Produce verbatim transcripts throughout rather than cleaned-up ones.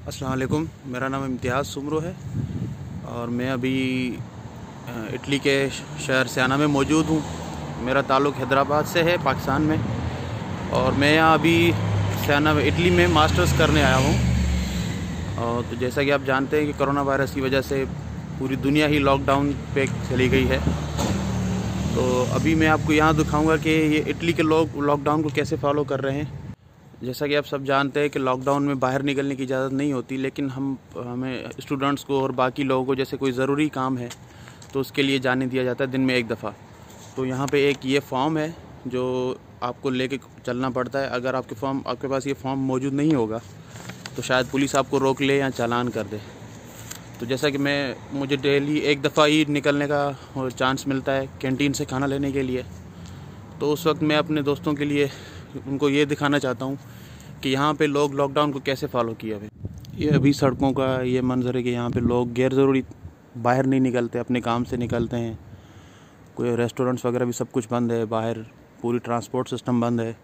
अस्सलाम वालेकुम। मेरा नाम इम्तियाज़ सुमरो है और मैं अभी इटली के शहर सियाना में मौजूद हूँ। मेरा ताल्लुक़ हैदराबाद से है, पाकिस्तान में, और मैं यहाँ अभी सियाना में इटली में मास्टर्स करने आया हूँ। और तो जैसा कि आप जानते हैं कि कोरोना वायरस की वजह से पूरी दुनिया ही लॉकडाउन पे चली गई है। तो अभी मैं आपको यहाँ दिखाऊँगा कि ये इटली के लोग लॉकडाउन को कैसे फॉलो कर रहे हैं। जैसा कि आप सब जानते हैं कि लॉकडाउन में बाहर निकलने की इजाज़त नहीं होती, लेकिन हम हमें स्टूडेंट्स को और बाकी लोगों को जैसे कोई ज़रूरी काम है तो उसके लिए जाने दिया जाता है दिन में एक दफ़ा। तो यहाँ पे एक ये फॉर्म है जो आपको लेके चलना पड़ता है। अगर आपके फॉर्म आपके पास ये फॉर्म मौजूद नहीं होगा तो शायद पुलिस आपको रोक ले या चालान कर दे। तो जैसा कि मैं मुझे डेली एक दफ़ा ही निकलने का चांस मिलता है कैंटीन से खाना लेने के लिए, तो उस वक्त मैं अपने दोस्तों के लिए उनको ये दिखाना चाहता हूँ कि यहाँ पे लोग लॉकडाउन को कैसे फॉलो किया है। ये अभी सड़कों का ये मंजर है कि यहाँ पे लोग गैर ज़रूरी बाहर नहीं निकलते, अपने काम से निकलते हैं। कोई रेस्टोरेंट्स वगैरह भी सब कुछ बंद है, बाहर पूरी ट्रांसपोर्ट सिस्टम बंद है।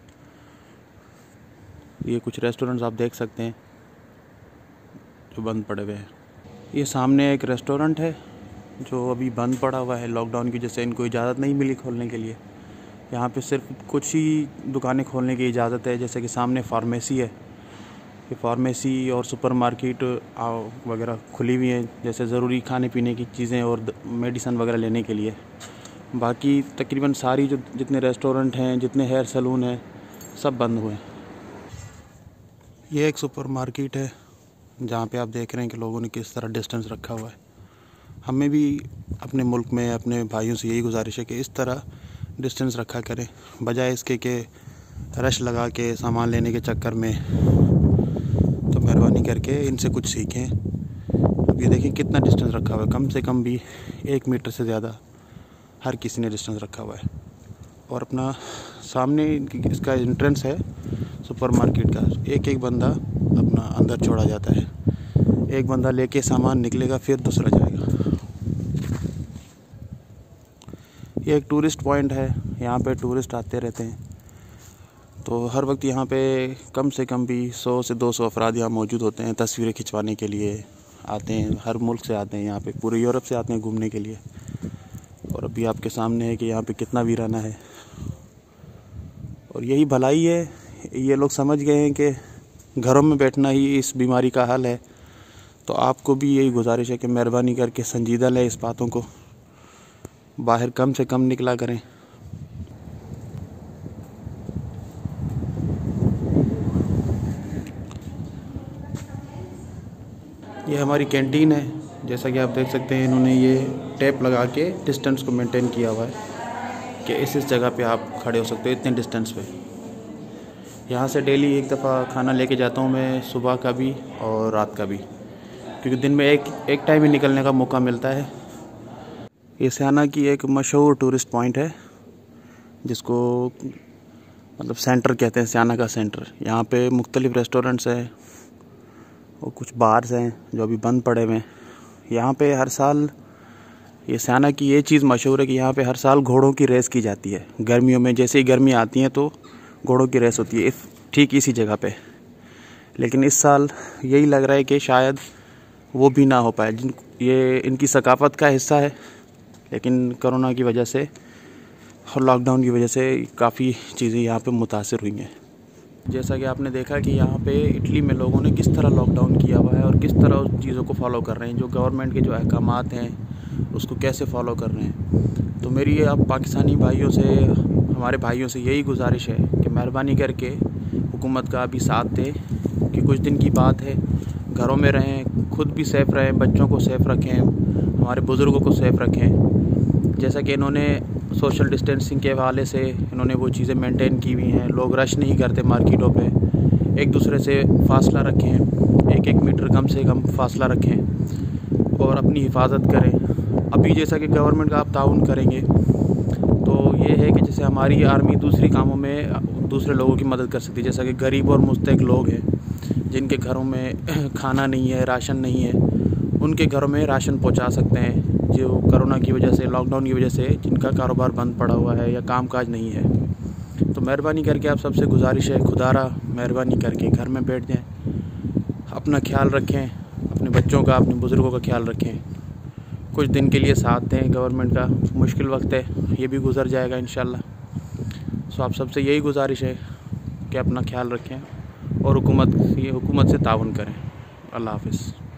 ये कुछ रेस्टोरेंट्स आप देख सकते हैं जो बंद पड़े हुए हैं। ये सामने एक रेस्टोरेंट है जो अभी बंद पड़ा हुआ है लॉकडाउन की वजह से, इनको इजाज़त नहीं मिली खोलने के लिए। यहाँ पे सिर्फ कुछ ही दुकानें खोलने की इजाज़त है, जैसे कि सामने फार्मेसी है। ये फार्मेसी और सुपरमार्केट वगैरह खुली हुई हैं, जैसे ज़रूरी खाने पीने की चीज़ें और मेडिसन वगैरह लेने के लिए। बाकी तकरीबन सारी जो जितने रेस्टोरेंट हैं, जितने हेयर सैलून हैं, सब बंद हुए हैं। ये एक सुपरमार्केट है जहाँ पे आप देख रहे हैं कि लोगों ने किस तरह डिस्टेंस रखा हुआ है। हमें भी अपने मुल्क में अपने भाइयों से यही गुजारिश है कि इस तरह डिस्टेंस रखा करें, बजाय इसके कि रश लगा के सामान लेने के चक्कर में। तो मेहरबानी करके इनसे कुछ सीखें। अब ये देखें कितना डिस्टेंस रखा हुआ है, कम से कम भी एक मीटर से ज़्यादा हर किसी ने डिस्टेंस रखा हुआ है। और अपना सामने इसका एंट्रेंस है सुपरमार्केट का, एक एक बंदा अपना अंदर छोड़ा जाता है। एक बंदा लेके सामान निकलेगा, फिर दूसरा जाएगा। ये एक टूरिस्ट पॉइंट है, यहाँ पे टूरिस्ट आते रहते हैं। तो हर वक्त यहाँ पे कम से कम भी सौ से दो सौ अफराद यहाँ मौजूद होते हैं, तस्वीरें खिंचवाने के लिए आते हैं। हर मुल्क से आते हैं यहाँ पे, पूरे यूरोप से आते हैं घूमने के लिए। और अभी आपके सामने है कि यहाँ पे कितना वीराना है। और यही भलाई है, ये लोग समझ गए हैं कि घरों में बैठना ही इस बीमारी का हल है। तो आपको भी यही गुजारिश है कि मेहरबानी करके संजीदा लें इस बातों को, बाहर कम से कम निकला करें। ये हमारी कैंटीन है, जैसा कि आप देख सकते हैं। इन्होंने ये टेप लगा के डिस्टेंस को मेंटेन किया हुआ है कि इस इस जगह पे आप खड़े हो सकते हो इतने डिस्टेंस पे। यहाँ से डेली एक दफ़ा खाना लेके जाता हूँ मैं, सुबह का भी और रात का भी, क्योंकि दिन में एक एक टाइम ही निकलने का मौका मिलता है। ये सियाना की एक मशहूर टूरिस्ट पॉइंट है जिसको मतलब सेंटर कहते हैं, सियाना का सेंटर। यहाँ पे मुख्तलिफ़ रेस्टोरेंट्स हैं और कुछ बार्स हैं जो अभी बंद पड़े हुए हैं। यहाँ पे हर साल ये सियाना की ये चीज़ मशहूर है कि यहाँ पे हर साल घोड़ों की रेस की जाती है। गर्मियों में जैसे ही गर्मी आती हैं तो घोड़ों की रेस होती है इस ठीक इसी जगह पे। लेकिन इस साल यही लग रहा है कि शायद वो भी ना हो पाए। जिन ये इनकी सकाफ़त का हिस्सा है, लेकिन कोरोना की वजह से और लॉकडाउन की वजह से काफ़ी चीज़ें यहाँ पे मुतासिर हुई हैं। जैसा कि आपने देखा कि यहाँ पे इटली में लोगों ने किस तरह लॉकडाउन किया हुआ है और किस तरह उस चीज़ों को फॉलो कर रहे हैं, जो गवर्नमेंट के जो अहकामात हैं उसको कैसे फ़ॉलो कर रहे हैं। तो मेरी आप पाकिस्तानी भाइयों से, हमारे भाइयों से यही गुजारिश है कि मेहरबानी करके हुकूमत का भी साथ दें, कि कुछ दिन की बात है, घरों में रहें, खुद भी सेफ़ रहें, बच्चों को सेफ़ रखें, हमारे बुज़ुर्गों को सेफ़ रखें। जैसा कि इन्होंने सोशल डिस्टेंसिंग के हवाले से इन्होंने वो चीज़ें मेंटेन की हुई हैं। लोग रश नहीं करते मार्केटों पे, एक दूसरे से फासला रखें, एक एक मीटर कम से कम फासला रखें और अपनी हिफाजत करें। अभी जैसा कि गवर्नमेंट का आप ताउन करेंगे तो ये है कि जैसे हमारी आर्मी दूसरी कामों में दूसरे लोगों की मदद कर सकती है, जैसा कि गरीब और मुस्तहक लोग हैं जिनके घरों में खाना नहीं है, राशन नहीं है, उनके घरों में राशन पहुंचा सकते हैं। जो कोरोना की वजह से, लॉकडाउन की वजह से जिनका कारोबार बंद पड़ा हुआ है या कामकाज नहीं है। तो मेहरबानी करके आप सबसे गुजारिश है, खुदारा मेहरबानी करके घर में बैठ जाएं, अपना ख्याल रखें, अपने बच्चों का, अपने बुज़ुर्गों का ख्याल रखें। कुछ दिन के लिए साथ दें गवर्नमेंट का, मुश्किल वक्त है, ये भी गुज़र जाएगा इंशाल्लाह। सो आप सबसे यही गुजारिश है कि अपना ख्याल रखें और हुकूमत हुकूमत से ताउन करें। अल्लाह हाफ़िज़।